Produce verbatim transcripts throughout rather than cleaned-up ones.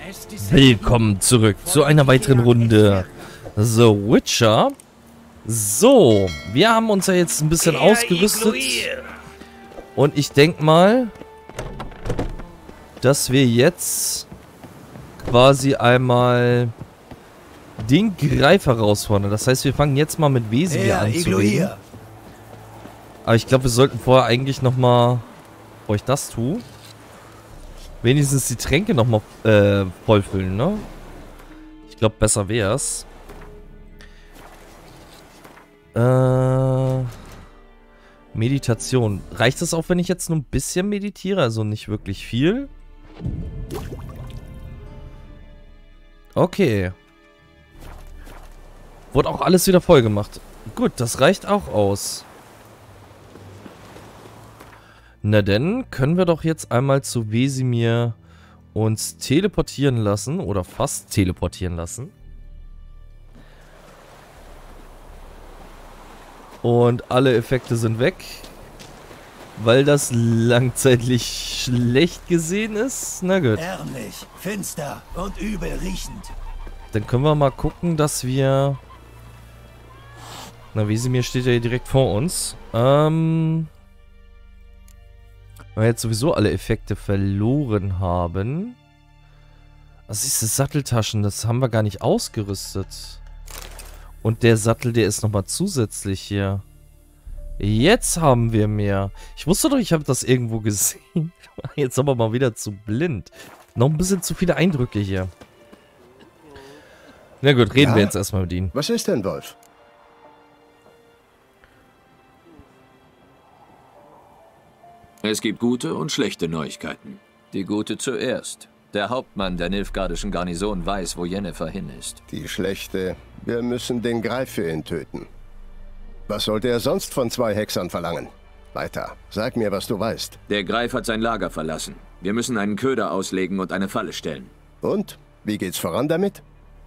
Willkommen zurück zu einer weiteren Runde The Witcher. So, wir haben uns ja jetzt ein bisschen ausgerüstet. Und ich denke mal, dass wir jetzt quasi einmal den Greif herausfordern. Das heißt, wir fangen jetzt mal mit Wesemir an zu reden. Aber ich glaube, wir sollten vorher eigentlich nochmal, bevor ich das tue, wenigstens die Tränke nochmal äh, vollfüllen, ne? Ich glaube, besser wär's. Äh, Meditation. Reicht es auch, wenn ich jetzt nur ein bisschen meditiere? Also nicht wirklich viel? Okay. Wurde auch alles wieder voll gemacht. Gut, das reicht auch aus. Na denn, können wir doch jetzt einmal zu Wesemir uns teleportieren lassen. Oder fast teleportieren lassen. Und alle Effekte sind weg. Weil das langzeitlich schlecht gesehen ist. Na gut. Ärmlich, finster und übel riechend. Dann können wir mal gucken, dass wir... Na, Wesemir steht ja hier direkt vor uns. Ähm... Weil wir jetzt sowieso alle Effekte verloren haben. Was ist das? Satteltaschen? Das haben wir gar nicht ausgerüstet. Und der Sattel, der ist nochmal zusätzlich hier. Jetzt haben wir mehr. Ich wusste doch, ich habe das irgendwo gesehen. Jetzt sind wir mal wieder zu blind. Noch ein bisschen zu viele Eindrücke hier. Na gut, reden ja, wir jetzt erstmal mit Ihnen. Was ist denn, Wolf? Es gibt gute und schlechte Neuigkeiten. Die gute zuerst. Der Hauptmann der nilfgaardischen Garnison weiß, wo Yennefer hin ist. Die schlechte. Wir müssen den Greif für ihn töten. Was sollte er sonst von zwei Hexern verlangen? Weiter. Sag mir, was du weißt. Der Greif hat sein Lager verlassen. Wir müssen einen Köder auslegen und eine Falle stellen. Und? Wie geht's voran damit?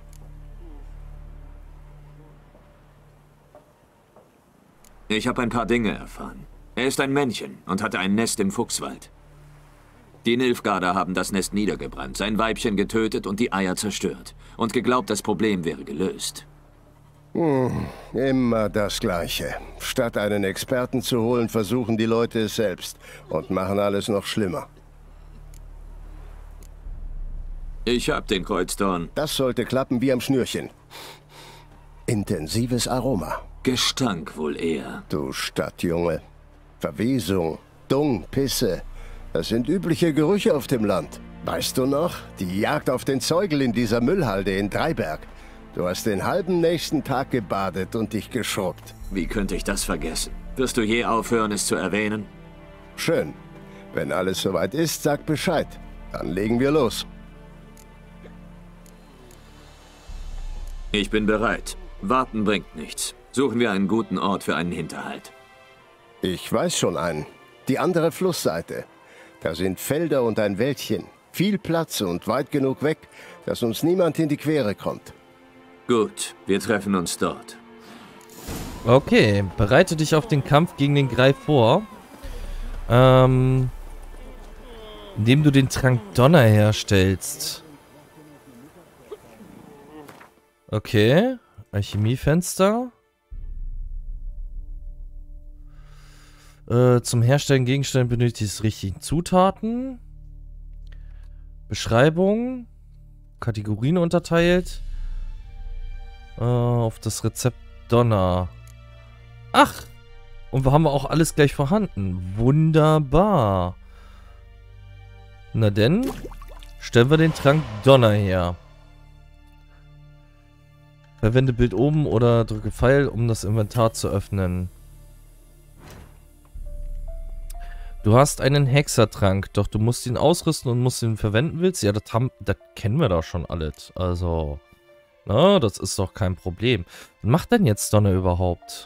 Ich habe ein paar Dinge erfahren. Er ist ein Männchen und hatte ein Nest im Fuchswald. Die Nilfgaarder haben das Nest niedergebrannt, sein Weibchen getötet und die Eier zerstört. Und geglaubt, das Problem wäre gelöst. Hm, immer das Gleiche. Statt einen Experten zu holen, versuchen die Leute es selbst und machen alles noch schlimmer. Ich hab den Kreuzdorn. Das sollte klappen wie am Schnürchen. Intensives Aroma. Gestank wohl eher. Du Stadtjunge. Verwesung, Dung, Pisse. Das sind übliche Gerüche auf dem Land. Weißt du noch? Die Jagd auf den Zeugel in dieser Müllhalde in Dreiberg. Du hast den halben nächsten Tag gebadet und dich geschrubbt. Wie könnte ich das vergessen? Wirst du je aufhören, es zu erwähnen? Schön. Wenn alles soweit ist, sag Bescheid. Dann legen wir los. Ich bin bereit. Warten bringt nichts. Suchen wir einen guten Ort für einen Hinterhalt. Ich weiß schon einen. Die andere Flussseite. Da sind Felder und ein Wäldchen. Viel Platz und weit genug weg, dass uns niemand in die Quere kommt. Gut, wir treffen uns dort. Okay, bereite dich auf den Kampf gegen den Greif vor. Ähm, indem du den Trank Donner herstellst. Okay, Alchemiefenster. Äh, zum Herstellen Gegenstände benötigst du richtigen Zutaten. Beschreibung. Kategorien unterteilt. Äh, auf das Rezept Donner. Ach! Und wir haben auch alles gleich vorhanden. Wunderbar. Na denn, stellen wir den Trank Donner her. Verwende Bild oben oder drücke Pfeil, um das Inventar zu öffnen. Du hast einen Hexertrank, doch du musst ihn ausrüsten und musst ihn verwenden willst. Ja, das, haben, das kennen wir doch schon alles. Also, na, das ist doch kein Problem. Was macht denn jetzt Donner überhaupt?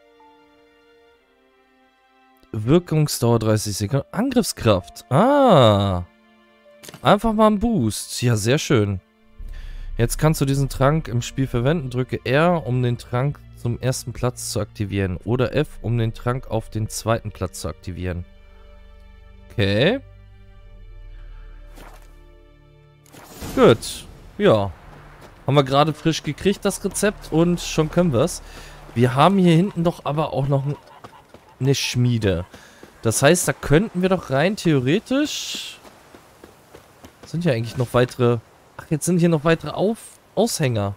Wirkungsdauer dreißig Sekunden. Angriffskraft. Ah. Einfach mal einen Boost. Ja, sehr schön. Jetzt kannst du diesen Trank im Spiel verwenden. Drücke R, um den Trank zum ersten Platz zu aktivieren. Oder F, um den Trank auf den zweiten Platz zu aktivieren. Okay. Gut. Ja. Haben wir gerade frisch gekriegt, das Rezept. Und schon können wir es. Wir haben hier hinten doch aber auch noch eine Schmiede. Das heißt, da könnten wir doch rein theoretisch... Sind ja eigentlich noch weitere... Ach, jetzt sind hier noch weitere Auf Aushänger.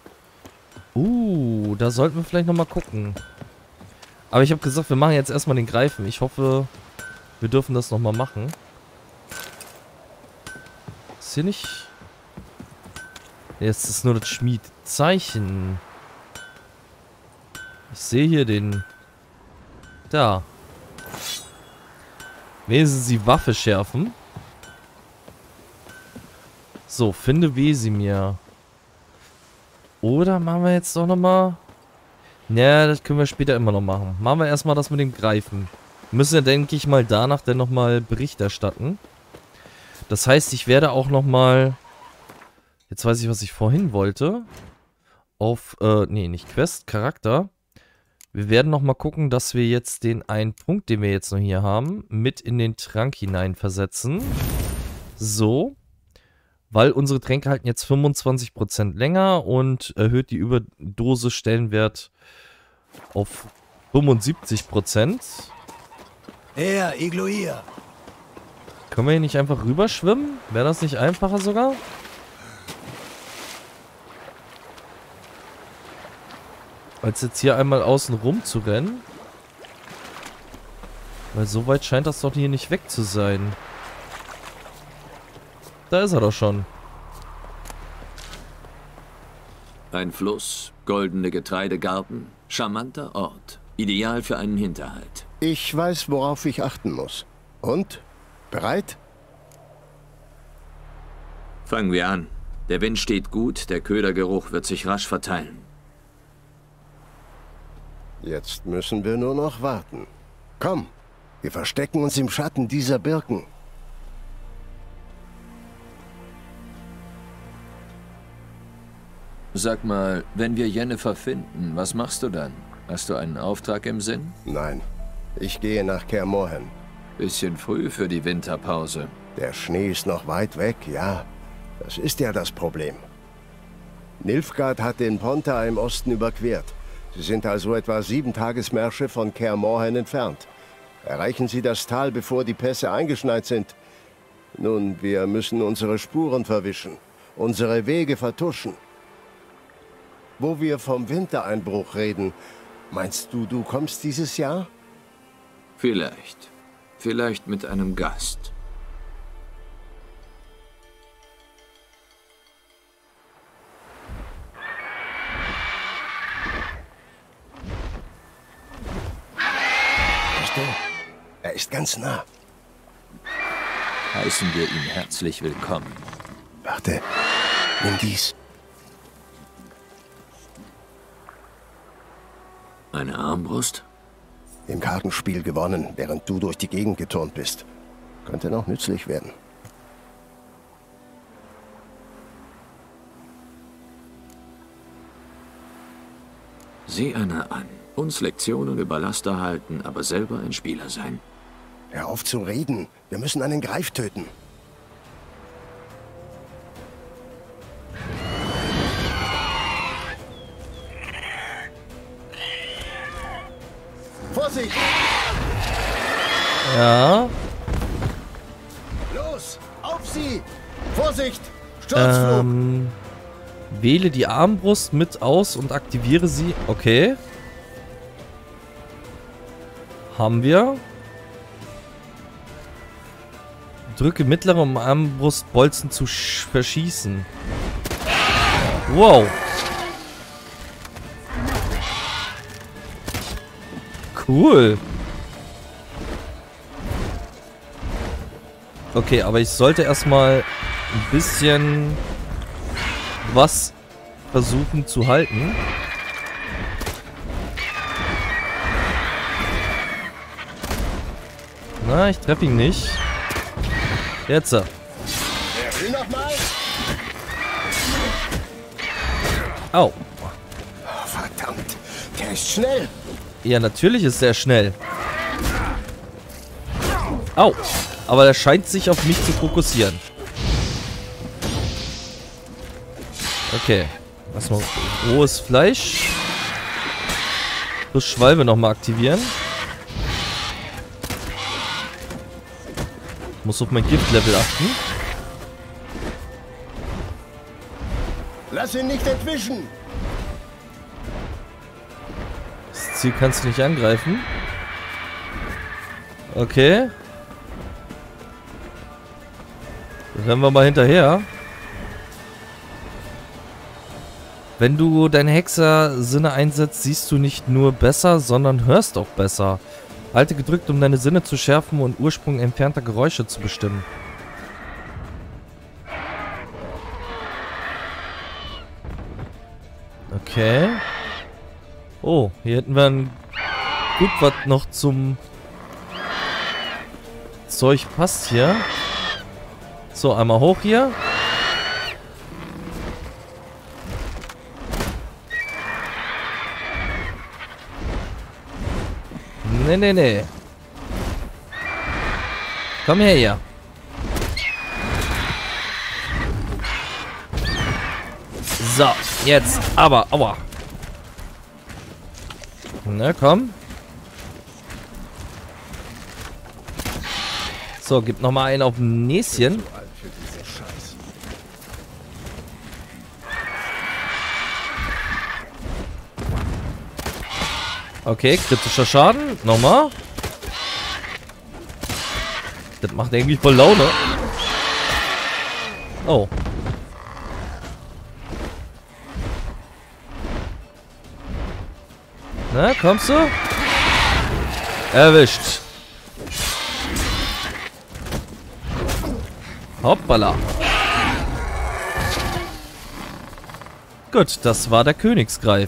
Uh, da sollten wir vielleicht nochmal gucken. Aber ich habe gesagt, wir machen jetzt erstmal den Greifen. Ich hoffe, wir dürfen das nochmal machen. Ist hier nicht... Jetzt ist nur das Schmiedzeichen. Ich sehe hier den... Da. Wesen Sie Waffe schärfen. So, finde Wesimir. Oder machen wir jetzt doch nochmal... Naja, das können wir später immer noch machen. Machen wir erstmal das mit dem Greifen. Müssen wir, denke ich mal, danach dann nochmal Bericht erstatten. Das heißt, ich werde auch nochmal... Jetzt weiß ich, was ich vorhin wollte. Auf, äh, nee, nicht Quest, Charakter. Wir werden nochmal gucken, dass wir jetzt den einen Punkt, den wir jetzt noch hier haben, mit in den Trank hinein versetzen. So. Weil unsere Tränke halten jetzt fünfundzwanzig Prozent länger und erhöht die Überdose-Stellenwert auf fünfundsiebzig Prozent. Her, Igloir. Können wir hier nicht einfach rüberschwimmen? Wäre das nicht einfacher sogar? Als jetzt hier einmal außen rum zu rennen. Weil so weit scheint das doch hier nicht weg zu sein. Da ist er doch schon. Ein Fluss, goldene Getreidegarten, charmanter Ort. Ideal für einen Hinterhalt. Ich weiß, worauf ich achten muss. Und? Bereit? Fangen wir an. Der Wind steht gut, der Ködergeruch wird sich rasch verteilen. Jetzt müssen wir nur noch warten. Komm, wir verstecken uns im Schatten dieser Birken. Sag mal, wenn wir Jennifer finden, was machst du dann? Hast du einen Auftrag im Sinn? Nein, ich gehe nach Kaer Morhen. Bisschen früh für die Winterpause. Der Schnee ist noch weit weg, ja. Das ist ja das Problem. Nilfgaard hat den Pontar im Osten überquert. Sie sind also etwa sieben Tagesmärsche von Kaer Morhen entfernt. Erreichen Sie das Tal, bevor die Pässe eingeschneit sind. Nun, wir müssen unsere Spuren verwischen, unsere Wege vertuschen. Wo wir vom Wintereinbruch reden, meinst du, du kommst dieses Jahr? Vielleicht. Vielleicht mit einem Gast. Er ist ganz nah. Heißen wir ihn herzlich willkommen. Warte, nimm dies. Eine Armbrust? Im Kartenspiel gewonnen, während du durch die Gegend geturnt bist. Könnte noch nützlich werden. Sieh einer an. Uns Lektionen über Laster halten, aber selber ein Spieler sein. Hör auf zu reden. Wir müssen einen Greif töten. Vorsicht! Ja. Los! Auf sie! Vorsicht! Sturzflug! Ähm, wähle die Armbrust mit aus und aktiviere sie. Okay. Haben wir. Drücke mittlere, um Armbrustbolzen zu verschießen. Wow. Cool. Okay, aber ich sollte erstmal ein bisschen was versuchen zu halten. Na, ich treffe ihn nicht. Jetzt. Er will noch mal. Au. Oh, verdammt. Der ist schnell. Ja, natürlich ist er schnell. Au. Aber er scheint sich auf mich zu fokussieren. Okay. Erstmal rohes Fleisch. Plus Schwalbe nochmal aktivieren. Muss auf mein Giftlevel achten. Lass ihn nicht entwischen! Das Ziel kannst du nicht angreifen. Okay. Rennen wir mal hinterher. Wenn du deine Hexer-Sinne einsetzt, siehst du nicht nur besser, sondern hörst auch besser. Halte gedrückt, um deine Sinne zu schärfen und Ursprung entfernter Geräusche zu bestimmen. Okay. Oh, hier hätten wir ein gut was noch zum Zeug passt hier. So, einmal hoch hier. Nee, nee, nee. Komm her hier. So, jetzt aber, aua. Na, komm. So, gib noch mal einen auf dem Näschen. Okay, kritischer Schaden. Nochmal. Das macht irgendwie voll Laune. Oh. Na, kommst du? Erwischt. Hoppala. Gut, das war der Königsgreif.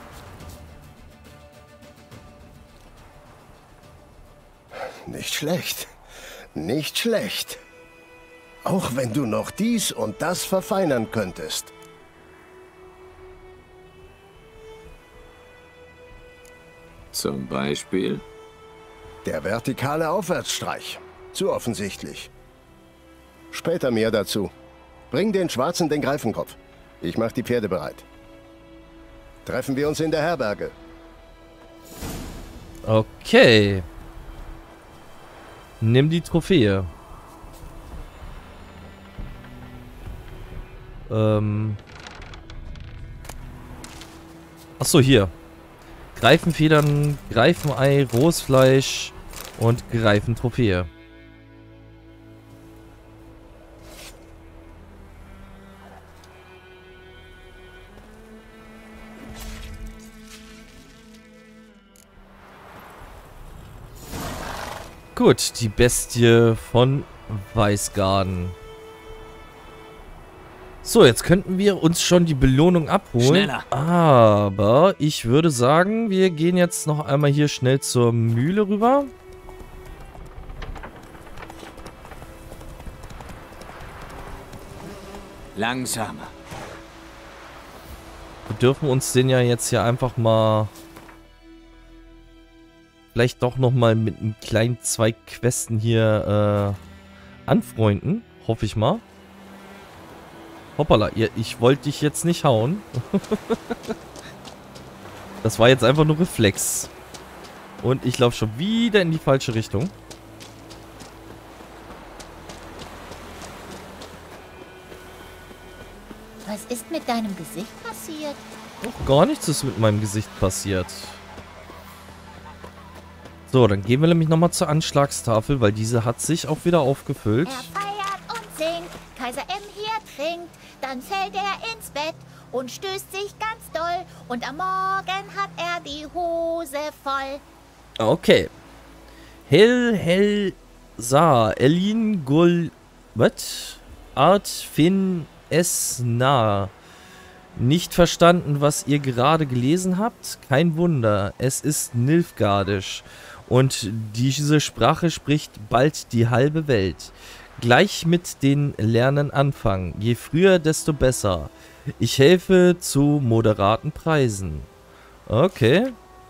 Nicht schlecht. Nicht schlecht. Auch wenn du noch dies und das verfeinern könntest. Zum Beispiel? Der vertikale Aufwärtsstreich. Zu offensichtlich. Später mehr dazu. Bring den Schwarzen den Greifenkopf. Ich mach die Pferde bereit. Treffen wir uns in der Herberge. Okay. Nimm die Trophäe. Ähm. Achso, hier. Greifenfedern, Greifenei, rohes Fleisch und Greifentrophäe. Gut, die Bestie von Weißgarden. So, jetzt könnten wir uns schon die Belohnung abholen. Schneller. Aber ich würde sagen, wir gehen jetzt noch einmal hier schnell zur Mühle rüber. Langsamer. Wir dürfen uns den ja jetzt hier einfach mal... Vielleicht doch nochmal mit einem kleinen zwei Questen hier äh, anfreunden. Hoffe ich mal. Hoppala, ihr, ich wollte dich jetzt nicht hauen. Das war jetzt einfach nur Reflex. Und ich laufe schon wieder in die falsche Richtung. Was ist mit deinem Gesicht passiert? Doch, gar nichts ist mit meinem Gesicht passiert. So, dann gehen wir nämlich nochmal zur Anschlagstafel, weil diese hat sich auch wieder aufgefüllt. Er feiert und singt, Kaiser M hier trinkt, dann fällt er ins Bett und stößt sich ganz doll und am Morgen hat er die Hose voll. Okay. Hell, hell, sa, Elin, Gul, wat? Art, Fin, es, na. Nicht verstanden, was ihr gerade gelesen habt? Kein Wunder, es ist Nilfgaardisch. Und diese Sprache spricht bald die halbe Welt. Gleich mit den Lernen anfangen. Je früher, desto besser. Ich helfe zu moderaten Preisen. Okay.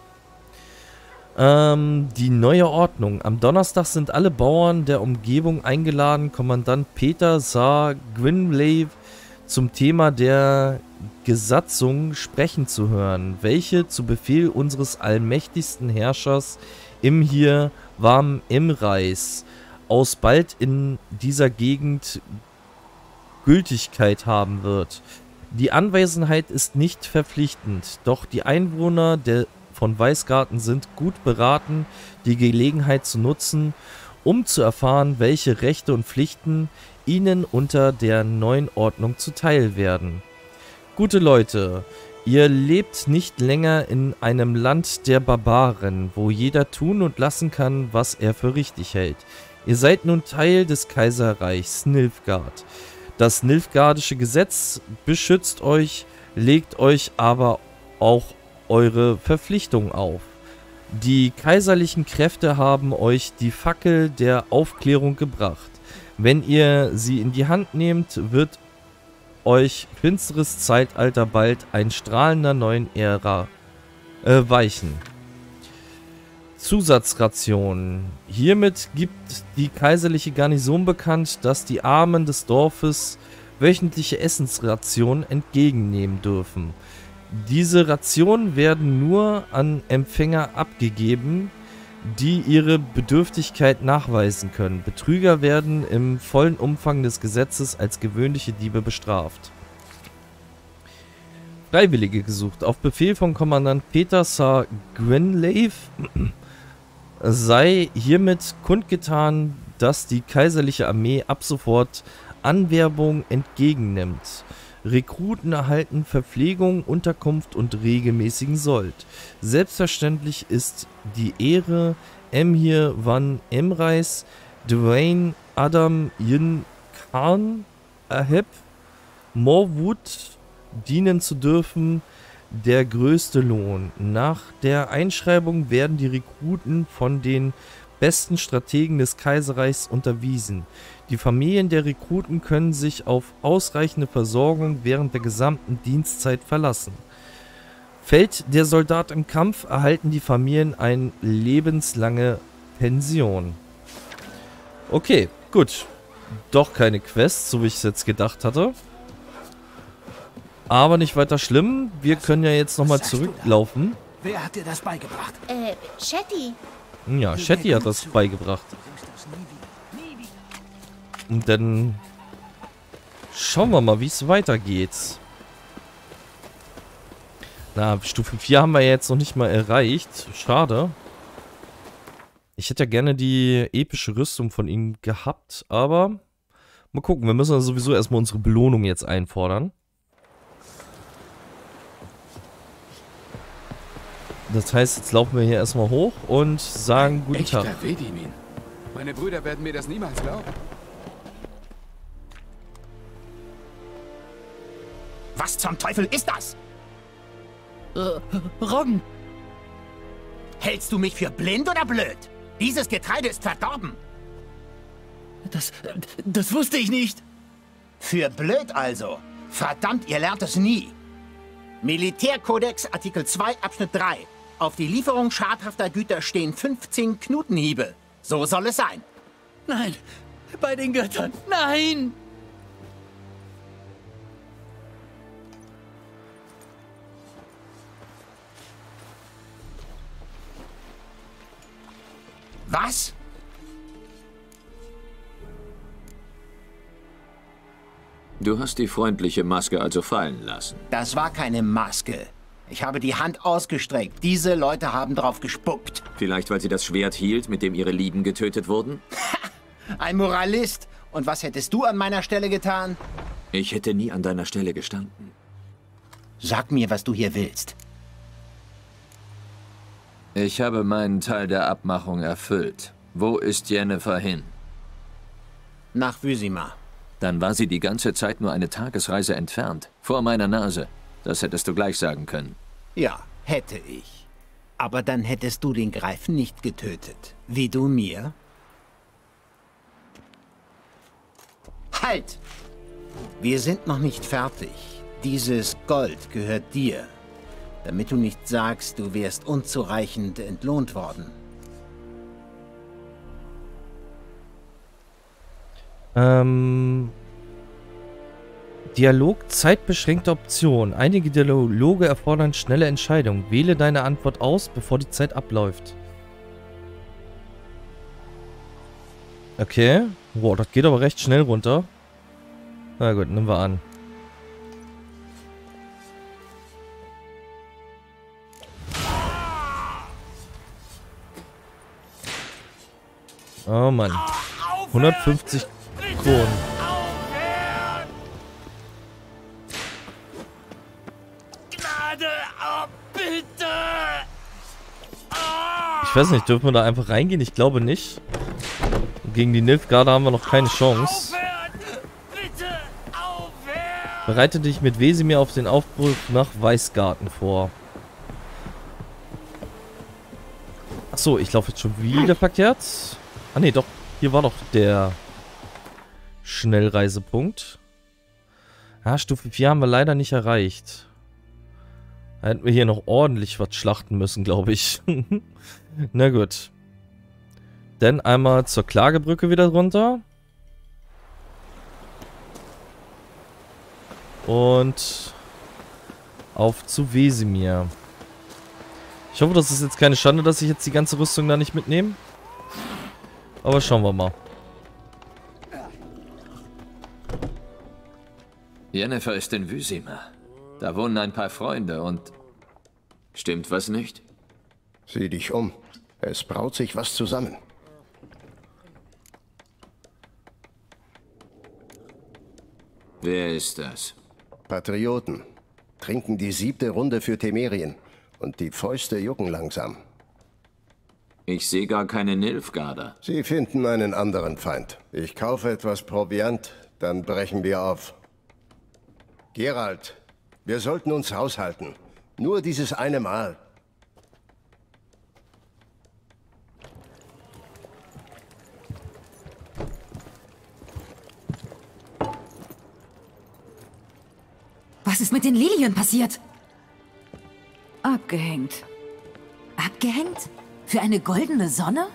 Ähm, die neue Ordnung. Am Donnerstag sind alle Bauern der Umgebung eingeladen, Kommandant Peter Saar Gwynlave zum Thema der Gesatzung sprechen zu hören, welche zu Befehl unseres allmächtigsten Herrschers im hier warm Emreis aus bald in dieser Gegend Gültigkeit haben wird. Die Anwesenheit ist nicht verpflichtend, doch die Einwohner der von Weißgarten sind gut beraten, die Gelegenheit zu nutzen, um zu erfahren, welche Rechte und Pflichten ihnen unter der neuen Ordnung zuteil werden. Gute Leute, ihr lebt nicht länger in einem Land der Barbaren, wo jeder tun und lassen kann, was er für richtig hält. Ihr seid nun Teil des Kaiserreichs Nilfgaard. Das Nilfgaardische Gesetz beschützt euch, legt euch aber auch eure Verpflichtungen auf. Die kaiserlichen Kräfte haben euch die Fackel der Aufklärung gebracht. Wenn ihr sie in die Hand nehmt, wird euch finsteres Zeitalter bald ein strahlender neuen Ära äh, weichen. Zusatzration. Hiermit gibt die kaiserliche Garnison bekannt, dass die Armen des Dorfes wöchentliche Essensrationen entgegennehmen dürfen. Diese Rationen werden nur an Empfänger abgegeben, die ihre Bedürftigkeit nachweisen können. Betrüger werden im vollen Umfang des Gesetzes als gewöhnliche Diebe bestraft. Freiwillige gesucht. Auf Befehl von Kommandant Peter Sir Gwenleif sei hiermit kundgetan, dass die kaiserliche Armee ab sofort Anwerbung entgegennimmt. Rekruten erhalten Verpflegung, Unterkunft und regelmäßigen Sold. Selbstverständlich ist die Ehre, Emhyr van Emreis, Dwayne Adam Yin Khan Aheb Morwood dienen zu dürfen, der größte Lohn. Nach der Einschreibung werden die Rekruten von den besten Strategen des Kaiserreichs unterwiesen. Die Familien der Rekruten können sich auf ausreichende Versorgung während der gesamten Dienstzeit verlassen. Fällt der Soldat im Kampf, erhalten die Familien eine lebenslange Pension. Okay, gut. Doch keine Quest, so wie ich es jetzt gedacht hatte. Aber nicht weiter schlimm. Wir können ja jetzt nochmal zurücklaufen. Wer hat dir das beigebracht? Äh, Shetty. Ja, Shetty hat das beigebracht. Und dann schauen wir mal, wie es weitergeht. Na, Stufe vier haben wir jetzt noch nicht mal erreicht. Schade. Ich hätte ja gerne die epische Rüstung von ihm gehabt, aber mal gucken. Wir müssen ja sowieso erstmal unsere Belohnung jetzt einfordern. Das heißt, jetzt laufen wir hier erstmal hoch und sagen guten Echter Tag. Vedimin. Meine Brüder werden mir das niemals glauben. Was zum Teufel ist das? Äh, Roggen. Hältst du mich für blind oder blöd? Dieses Getreide ist verdorben. Das, das wusste ich nicht. Für blöd also. Verdammt, ihr lernt es nie. Militärkodex Artikel zwei Abschnitt drei. Auf die Lieferung schadhafter Güter stehen fünfzehn Knutenhiebe. So soll es sein. Nein, bei den Göttern, nein! Was? Du hast die freundliche Maske also fallen lassen. Das war keine Maske. Ich habe die Hand ausgestreckt. Diese Leute haben drauf gespuckt. Vielleicht, weil sie das Schwert hielt, mit dem ihre Lieben getötet wurden? Ein Moralist. Und was hättest du an meiner Stelle getan? Ich hätte nie an deiner Stelle gestanden. Sag mir, was du hier willst. Ich habe meinen Teil der Abmachung erfüllt. Wo ist Yennefer hin? Nach Vizima. Dann war sie die ganze Zeit nur eine Tagesreise entfernt. Vor meiner Nase. Das hättest du gleich sagen können. Ja, hätte ich. Aber dann hättest du den Greifen nicht getötet. Wie du mir? Halt! Wir sind noch nicht fertig. Dieses Gold gehört dir. Damit du nicht sagst, du wärst unzureichend entlohnt worden. Ähm... Dialog, zeitbeschränkte Option. Einige Dialoge erfordern schnelle Entscheidungen. Wähle deine Antwort aus, bevor die Zeit abläuft. Okay. Wow, das geht aber recht schnell runter. Na gut, nehmen wir an. Oh Mann. hundertfünfzig Kronen. Ich weiß nicht, dürfen wir da einfach reingehen? Ich glaube nicht. Gegen die Nilfgaarder haben wir noch keine Chance. Bereite dich mit Wesemir auf den Aufbruch nach Weißgarten vor. Achso, ich laufe jetzt schon wieder verkehrt. Ah ne, doch. Hier war doch der Schnellreisepunkt. Ja, Stufe vier haben wir leider nicht erreicht. Da hätten wir hier noch ordentlich was schlachten müssen, glaube ich. Na gut. Dann einmal zur Klagebrücke wieder runter. Und auf zu Wesemir. Ich hoffe, das ist jetzt keine Schande, dass ich jetzt die ganze Rüstung da nicht mitnehme. Aber schauen wir mal. Yennefer ist in Wysimir. Da wohnen ein paar Freunde und... Stimmt was nicht? Sieh dich um. Es braut sich was zusammen. Wer ist das? Patrioten. Trinken die siebte Runde für Temerien. Und die Fäuste jucken langsam. Ich sehe gar keine Nilfgaarder. Sie finden einen anderen Feind. Ich kaufe etwas Proviant, dann brechen wir auf. Geralt, wir sollten uns haushalten. Nur dieses eine Mal. Was ist mit den Lilien passiert? Abgehängt. Abgehängt? Für eine goldene Sonne?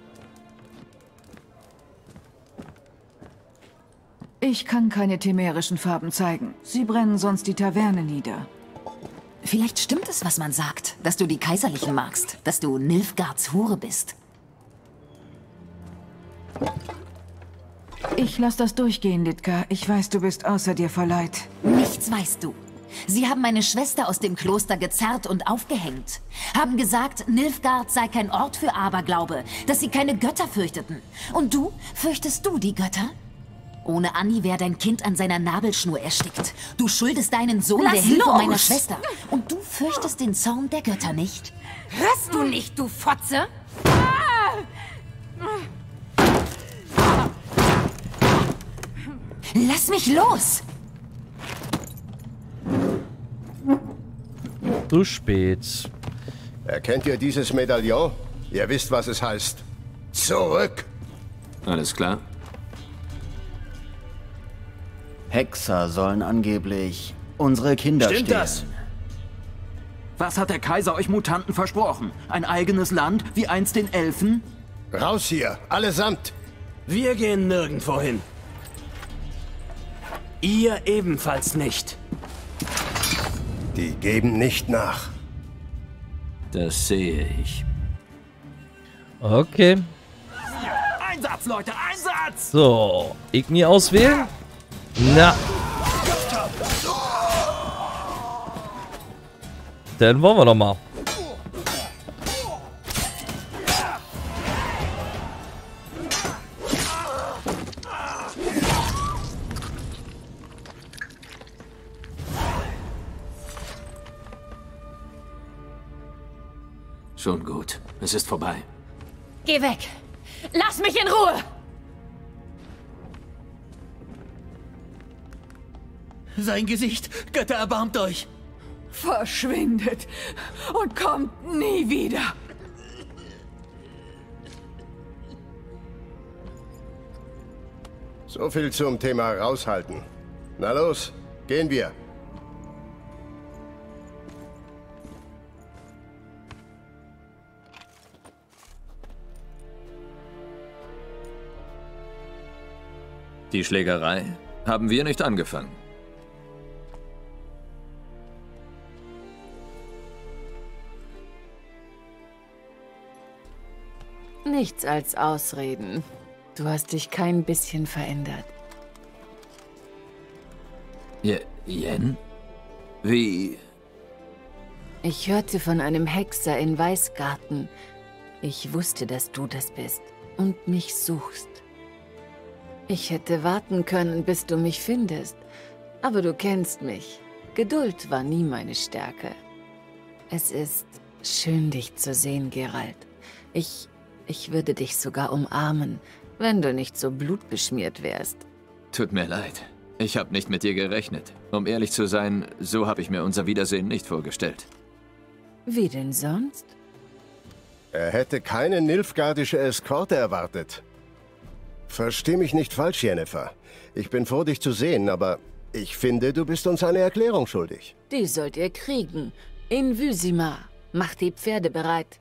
Ich kann keine temerischen Farben zeigen. Sie brennen sonst die Taverne nieder. Vielleicht stimmt es, was man sagt, dass du die Kaiserlichen magst, dass du Nilfgaards Hure bist. Ich lass das durchgehen, Litka. Ich weiß, du bist außer dir vor Leid. Nichts weißt du. Sie haben meine Schwester aus dem Kloster gezerrt und aufgehängt. Haben gesagt, Nilfgaard sei kein Ort für Aberglaube, dass sie keine Götter fürchteten. Und du? Fürchtest du die Götter? Ohne Anni wäre dein Kind an seiner Nabelschnur erstickt. Du schuldest deinen Sohn Lass der Hilfe los! meiner Schwester. Und du fürchtest den Zorn der Götter nicht? Hörst du nicht, du Fotze? Lass mich los! Zu spät. Erkennt ihr dieses Medaillon? Ihr wisst, was es heißt. Zurück! Alles klar? Hexer sollen angeblich unsere Kinder Stimmt stehlen. das? Was hat der Kaiser euch Mutanten versprochen? Ein eigenes Land, wie einst den Elfen? Raus hier, allesamt! Wir gehen nirgendwo hin. Ihr ebenfalls nicht. Die geben nicht nach. Das sehe ich. Okay. Einsatz, Leute, Einsatz! So, Igni auswählen. Na. Dann wollen wir doch mal. Schon gut. Es ist vorbei. Geh weg! Lass mich in Ruhe! Sein Gesicht, Götter, erbarmt euch! Verschwindet und kommt nie wieder. So viel zum Thema raushalten. Na los, gehen wir. Die Schlägerei haben wir nicht angefangen. Nichts als Ausreden. Du hast dich kein bisschen verändert. Je Yen? Wie? Ich hörte von einem Hexer in Weißgarten. Ich wusste, dass du das bist und mich suchst. Ich hätte warten können, bis du mich findest. Aber du kennst mich. Geduld war nie meine Stärke. Es ist schön, dich zu sehen, Geralt. Ich, ich würde dich sogar umarmen, wenn du nicht so blutbeschmiert wärst. Tut mir leid. Ich habe nicht mit dir gerechnet. Um ehrlich zu sein, so habe ich mir unser Wiedersehen nicht vorgestellt. Wie denn sonst? Er hätte keine nilfgaardische Eskorte erwartet. Versteh mich nicht falsch, Yennefer. Ich bin froh, dich zu sehen, aber ich finde, du bist uns eine Erklärung schuldig. Die sollt ihr kriegen. In Vizima. Macht die Pferde bereit.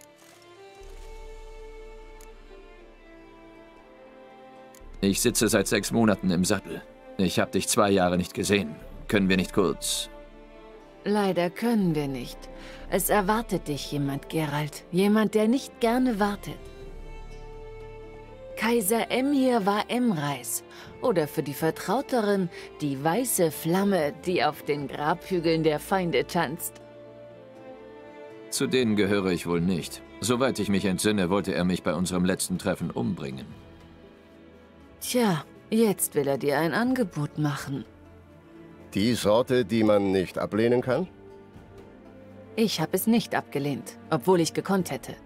Ich sitze seit sechs Monaten im Sattel. Ich habe dich zwei Jahre nicht gesehen. Können wir nicht kurz... Leider können wir nicht. Es erwartet dich jemand, Geralt. Jemand, der nicht gerne wartet. Kaiser Emhyr war Emreis. Oder für die Vertrauteren die weiße Flamme, die auf den Grabhügeln der Feinde tanzt. Zu denen gehöre ich wohl nicht. Soweit ich mich entsinne, wollte er mich bei unserem letzten Treffen umbringen. Tja, jetzt will er dir ein Angebot machen. Die Sorte, die man nicht ablehnen kann? Ich habe es nicht abgelehnt, obwohl ich gekonnt hätte.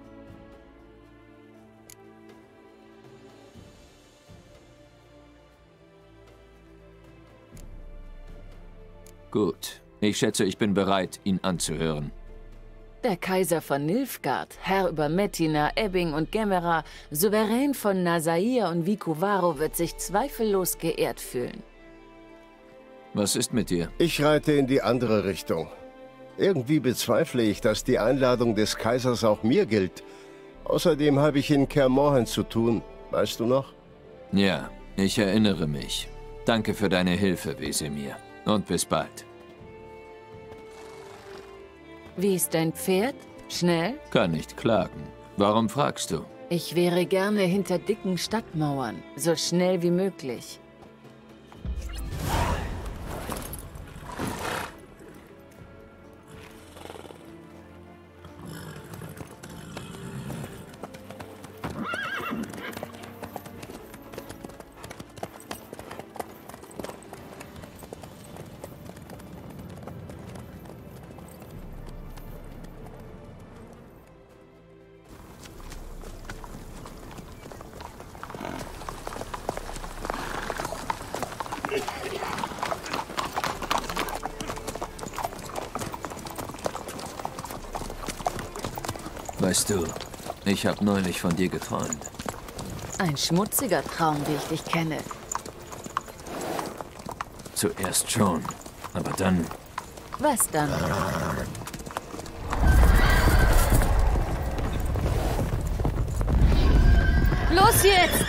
Gut. Ich schätze, ich bin bereit, ihn anzuhören. Der Kaiser von Nilfgaard, Herr über Metina, Ebbing und Gemera, Souverän von Nasair und Vicuvaro, wird sich zweifellos geehrt fühlen. Was ist mit dir? Ich reite in die andere Richtung. Irgendwie bezweifle ich, dass die Einladung des Kaisers auch mir gilt. Außerdem habe ich in Kaer Morhen zu tun. Weißt du noch? Ja, ich erinnere mich. Danke für deine Hilfe, Wesemir. Und bis bald. Wie ist dein Pferd? Schnell? Kann nicht klagen. Warum fragst du? Ich wäre gerne hinter dicken Stadtmauern, so schnell wie möglich. Weißt du, ich habe neulich von dir geträumt. Ein schmutziger Traum, wie ich dich kenne. Zuerst schon, aber dann... Was dann? Los jetzt!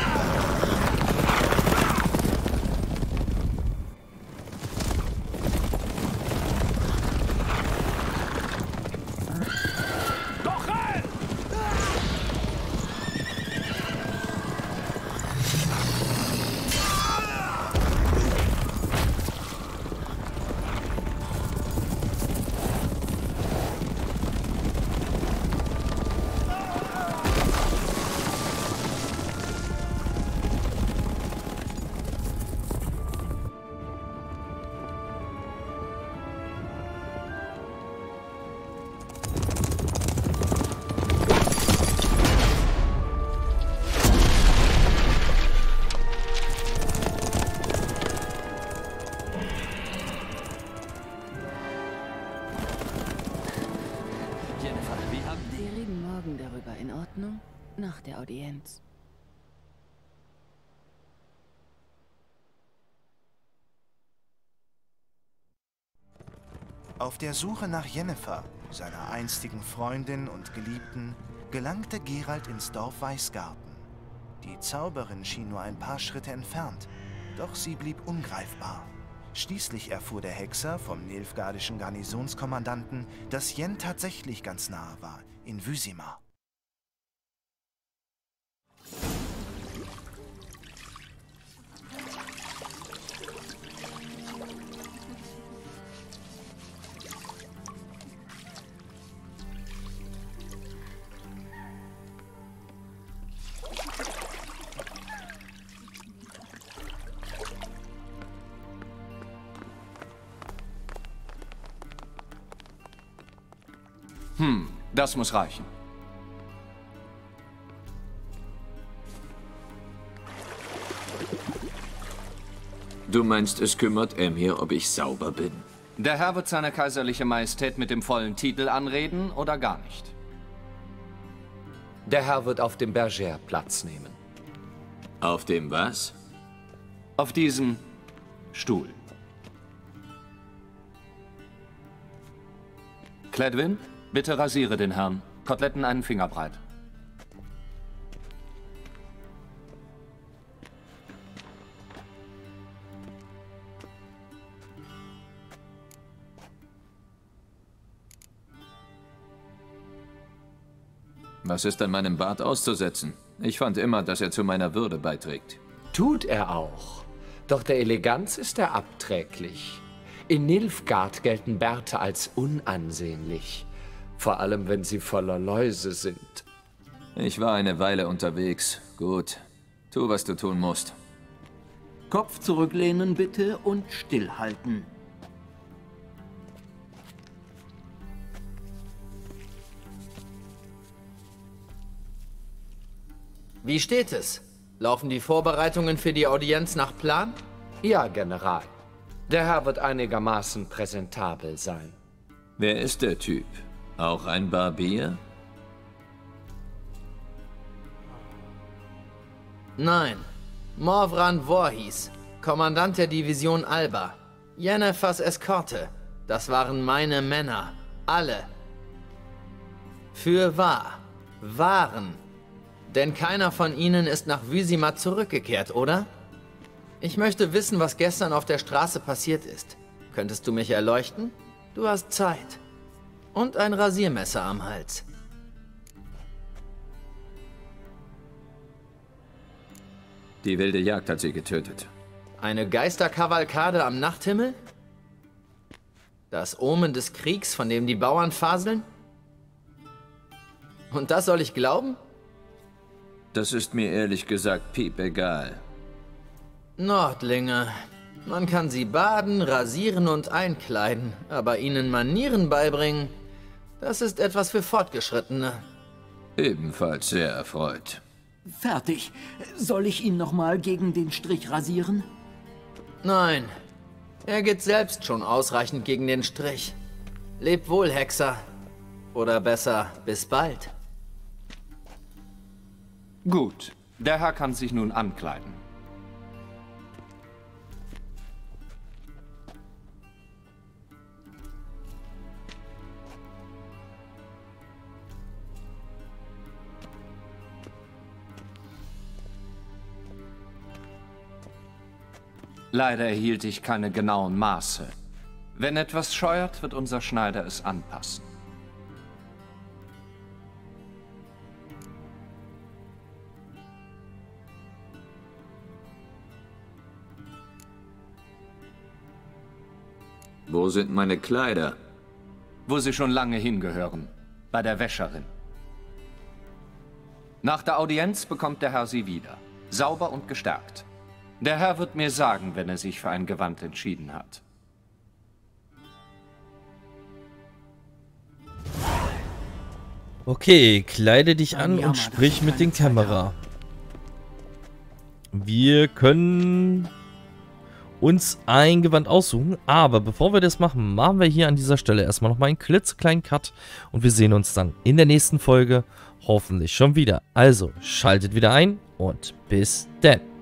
Wir reden morgen darüber, in Ordnung? Nach der Audienz. Auf der Suche nach Yennefer, seiner einstigen Freundin und Geliebten, gelangte Geralt ins Dorf Weißgarten. Die Zauberin schien nur ein paar Schritte entfernt, doch sie blieb ungreifbar. Schließlich erfuhr der Hexer vom nilfgaardischen Garnisonskommandanten, dass Yen tatsächlich ganz nahe war, in Vizima. Hm, das muss reichen. Du meinst, es kümmert Emhyr, ob ich sauber bin? Der Herr wird seine kaiserliche Majestät mit dem vollen Titel anreden oder gar nicht? Der Herr wird auf dem Bergère Platz nehmen. Auf dem was? Auf diesem Stuhl. Cledwyn, bitte rasiere den Herrn. Koteletten einen Finger breit. Was ist an meinem Bart auszusetzen? Ich fand immer, dass er zu meiner Würde beiträgt. Tut er auch. Doch der Eleganz ist er abträglich. In Nilfgaard gelten Bärte als unansehnlich. Vor allem, wenn sie voller Läuse sind. Ich war eine Weile unterwegs. Gut. Tu, was du tun musst. Kopf zurücklehnen bitte und stillhalten. Wie steht es? Laufen die Vorbereitungen für die Audienz nach Plan? Ja, General. Der Herr wird einigermaßen präsentabel sein. Wer ist der Typ? Auch ein Barbier? Nein. Morvran Voorhis, Kommandant der Division Alba. Yennefers Eskorte. Das waren meine Männer. Alle. Für wahr. Waren. Denn keiner von ihnen ist nach Wyzima zurückgekehrt, oder? Ich möchte wissen, was gestern auf der Straße passiert ist. Könntest du mich erleuchten? Du hast Zeit. Und ein Rasiermesser am Hals. Die wilde Jagd hat sie getötet. Eine Geisterkavalkade am Nachthimmel? Das Omen des Kriegs, von dem die Bauern faseln? Und das soll ich glauben? Das ist mir ehrlich gesagt piep egal. Nordlinge. Man kann sie baden, rasieren und einkleiden, aber ihnen Manieren beibringen, das ist etwas für Fortgeschrittene. Ebenfalls sehr erfreut. Fertig. Soll ich ihn nochmal gegen den Strich rasieren? Nein. Er geht selbst schon ausreichend gegen den Strich. Leb wohl, Hexer. Oder besser, bis bald. Gut, der Herr kann sich nun ankleiden. Leider erhielt ich keine genauen Maße. Wenn etwas scheuert, wird unser Schneider es anpassen. Wo sind meine Kleider? Wo sie schon lange hingehören. Bei der Wäscherin. Nach der Audienz bekommt der Herr sie wieder. Sauber und gestärkt. Der Herr wird mir sagen, wenn er sich für ein Gewand entschieden hat. Okay, kleide dich an und sprich mit den Kämmerer. Wir können uns ein Gewand aussuchen, aber bevor wir das machen, machen wir hier an dieser Stelle erstmal nochmal einen klitzekleinen Cut und wir sehen uns dann in der nächsten Folge hoffentlich schon wieder. Also, schaltet wieder ein und bis dann.